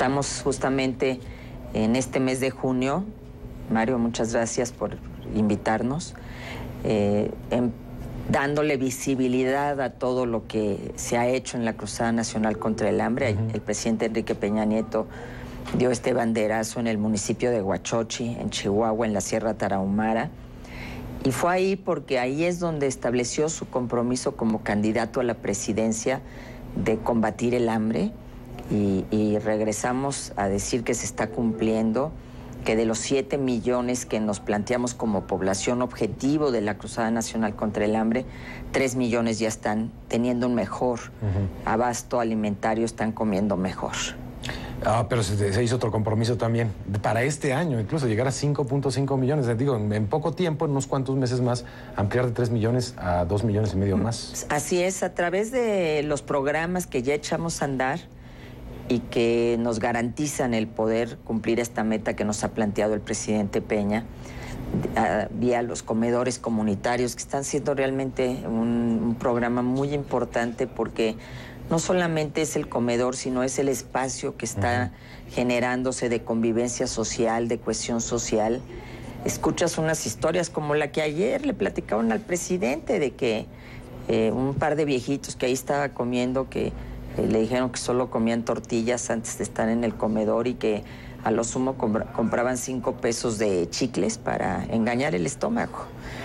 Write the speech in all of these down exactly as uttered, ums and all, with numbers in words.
Estamos justamente en este mes de junio. Mario, muchas gracias por invitarnos, eh, en, dándole visibilidad a todo lo que se ha hecho en la Cruzada Nacional contra el Hambre. Uh-huh. El presidente Enrique Peña Nieto dio este banderazo en el municipio de Huachochi, en Chihuahua, en la Sierra Tarahumara, y fue ahí porque ahí es donde estableció su compromiso como candidato a la presidencia de combatir el hambre, y, y regresamos a decir que se está cumpliendo, que de los siete millones que nos planteamos como población objetivo de la Cruzada Nacional contra el Hambre, tres millones ya están teniendo un mejor uh-huh. abasto alimentario, están comiendo mejor. Ah, pero se, se hizo otro compromiso también para este año, incluso llegar a cinco punto cinco millones. Digo, en, en poco tiempo, en unos cuantos meses más, ampliar de tres millones a dos millones y medio más. Así es, a través de los programas que ya echamos a andar y que nos garantizan el poder cumplir esta meta que nos ha planteado el presidente Peña, uh, vía los comedores comunitarios, que están siendo realmente un, un programa muy importante, porque no solamente es el comedor, sino es el espacio que está uh-huh. generándose de convivencia social, de cohesión social. Escuchas unas historias como la que ayer le platicaron al presidente, de que eh, un par de viejitos que ahí estaba comiendo, que eh, le dijeron que solo comían tortillas antes de estar en el comedor, y que a lo sumo compra- compraban cinco pesos de chicles para engañar el estómago.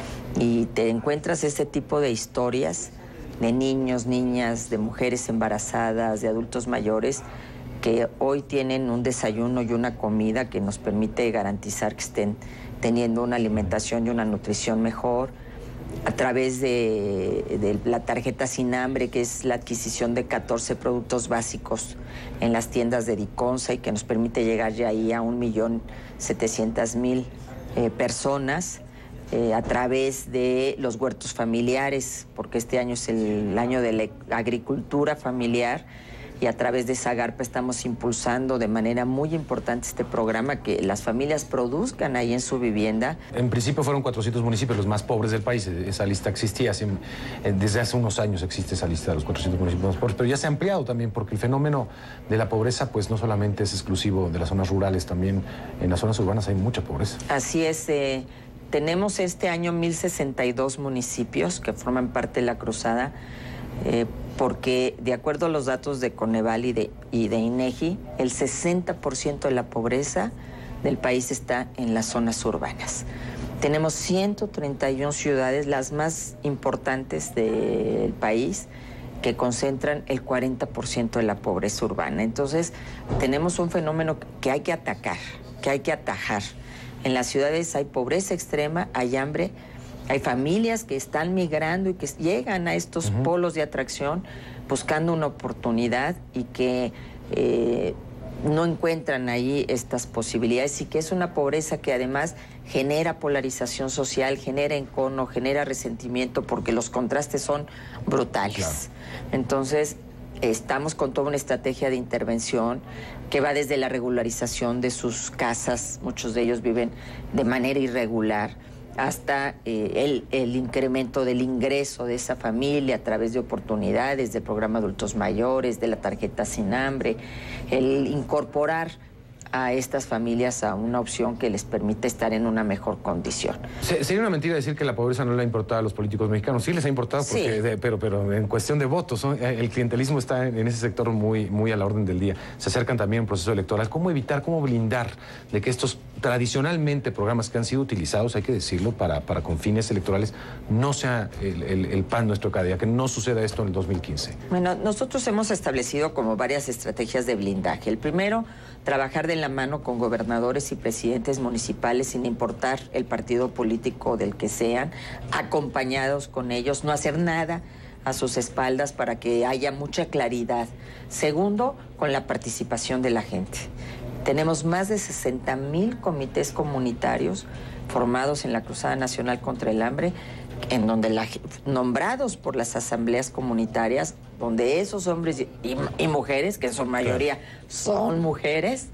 Y te encuentras ese tipo de historias de niños, niñas, de mujeres embarazadas, de adultos mayores, que hoy tienen un desayuno y una comida que nos permite garantizar que estén teniendo una alimentación y una nutrición mejor, a través de, de la tarjeta Sin Hambre, que es la adquisición de catorce productos básicos en las tiendas de Diconsa, y que nos permite llegar ya ahí a un millón setecientas mil eh, personas. Eh, a través de los huertos familiares, porque este año es el año de la agricultura familiar, y a través de Zagarpa estamos impulsando de manera muy importante este programa, que las familias produzcan ahí en su vivienda. En principio fueron cuatrocientos municipios los más pobres del país. Esa lista existía, desde hace unos años existe esa lista de los cuatrocientos municipios más pobres, pero ya se ha ampliado también, porque el fenómeno de la pobreza pues no solamente es exclusivo de las zonas rurales, también en las zonas urbanas hay mucha pobreza. Así es. eh, Tenemos este año mil sesenta y dos municipios que forman parte de la Cruzada, eh, porque de acuerdo a los datos de Coneval y de, y de INEGI, el sesenta por ciento de la pobreza del país está en las zonas urbanas. Tenemos ciento treinta y una ciudades, las más importantes del país, que concentran el cuarenta por ciento de la pobreza urbana. Entonces, tenemos un fenómeno que hay que atacar, que hay que atajar. En las ciudades hay pobreza extrema, hay hambre, hay familias que están migrando y que llegan a estos uh-huh. polos de atracción buscando una oportunidad, y que eh, no encuentran ahí estas posibilidades, y que es una pobreza que además genera polarización social, genera encono, genera resentimiento, porque los contrastes son brutales. Claro. Entonces, estamos con toda una estrategia de intervención que va desde la regularización de sus casas, muchos de ellos viven de manera irregular, hasta eh, el, el incremento del ingreso de esa familia a través de oportunidades, del programa Adultos Mayores, de la tarjeta Sin Hambre, el incorporar a estas familias a una opción que les permite estar en una mejor condición. Sería una mentira decir que la pobreza no le ha importado a los políticos mexicanos. Sí les ha importado, porque sí. de, pero, pero en cuestión de votos, ¿no? El clientelismo está en, en ese sector muy, muy a la orden del día. Se acercan también a un proceso electoral. ¿Cómo evitar, cómo blindar de que estos tradicionalmente programas que han sido utilizados, hay que decirlo, para, para con fines electorales, no sea el, el, el pan nuestro cada día, que no suceda esto en el dos mil quince? Bueno, nosotros hemos establecido como varias estrategias de blindaje. El primero, trabajar de la mano con gobernadores y presidentes municipales, sin importar el partido político del que sean, acompañados con ellos, no hacer nada a sus espaldas para que haya mucha claridad. Segundo, con la participación de la gente. Tenemos más de sesenta mil comités comunitarios formados en la Cruzada Nacional contra el Hambre, en donde la, nombrados por las asambleas comunitarias, donde esos hombres y, y mujeres, que en su mayoría son mujeres,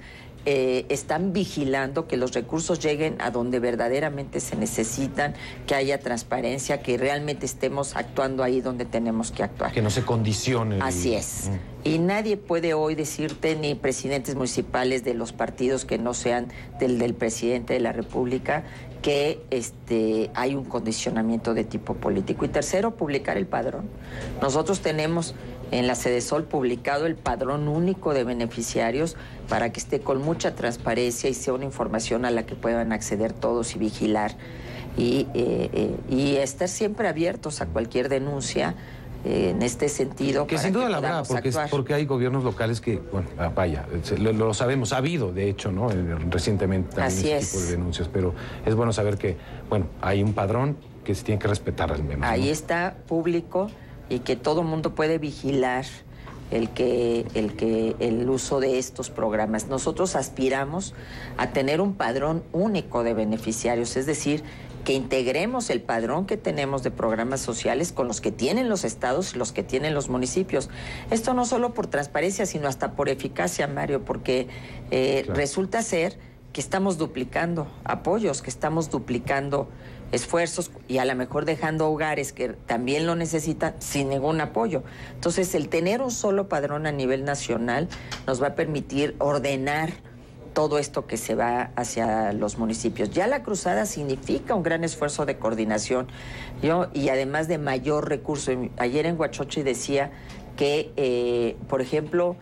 eh, están vigilando que los recursos lleguen a donde verdaderamente se necesitan, que haya transparencia, que realmente estemos actuando ahí donde tenemos que actuar. Que no se condicione. Así es. Mm. Y nadie puede hoy decirte, ni presidentes municipales de los partidos que no sean del, del presidente de la República, que este, hay un condicionamiento de tipo político. Y tercero, publicar el padrón. Nosotros tenemos en la Sedesol publicado el padrón único de beneficiarios para que esté con mucha transparencia y sea una información a la que puedan acceder todos y vigilar. Y, eh, eh, y estar siempre abiertos a cualquier denuncia eh, en este sentido. Que sin duda la habrá, porque, es, porque hay gobiernos locales que, bueno, vaya, lo, lo sabemos, ha habido, de hecho, ¿no? Recientemente también Así ese es. tipo de denuncias, pero es bueno saber que, bueno, hay un padrón que se tiene que respetar al menos. Ahí ¿no? está público y que todo mundo puede vigilar el que, el que el uso de estos programas. Nosotros aspiramos a tener un padrón único de beneficiarios, es decir, que integremos el padrón que tenemos de programas sociales con los que tienen los estados y los que tienen los municipios. Esto no solo por transparencia, sino hasta por eficacia, Mario, porque eh, claro. resulta ser que estamos duplicando apoyos, que estamos duplicando esfuerzos y a lo mejor dejando hogares que también lo necesitan sin ningún apoyo. Entonces, el tener un solo padrón a nivel nacional nos va a permitir ordenar todo esto que se va hacia los municipios. Ya la cruzada significa un gran esfuerzo de coordinación yo, y además de mayor recurso. Ayer en Huachochi decía que, eh, por ejemplo,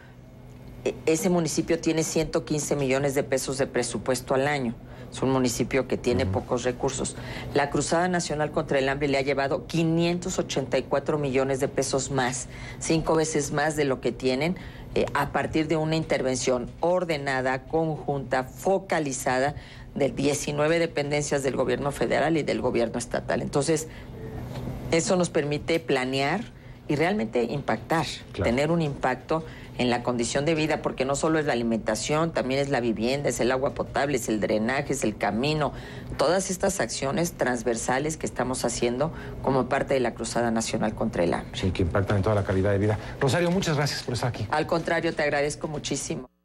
ese municipio tiene ciento quince millones de pesos de presupuesto al año. Es un municipio que tiene uh-huh. pocos recursos. La Cruzada Nacional contra el Hambre le ha llevado quinientos ochenta y cuatro millones de pesos más, cinco veces más de lo que tienen, eh, a partir de una intervención ordenada, conjunta, focalizada de diecinueve dependencias del gobierno federal y del gobierno estatal. Entonces, eso nos permite planear y realmente impactar, claro. tener un impacto en la condición de vida, porque no solo es la alimentación, también es la vivienda, es el agua potable, es el drenaje, es el camino, todas estas acciones transversales que estamos haciendo como parte de la Cruzada Nacional contra el Hambre. Sí, que impactan en toda la calidad de vida. Rosario, muchas gracias por estar aquí. Al contrario, te agradezco muchísimo.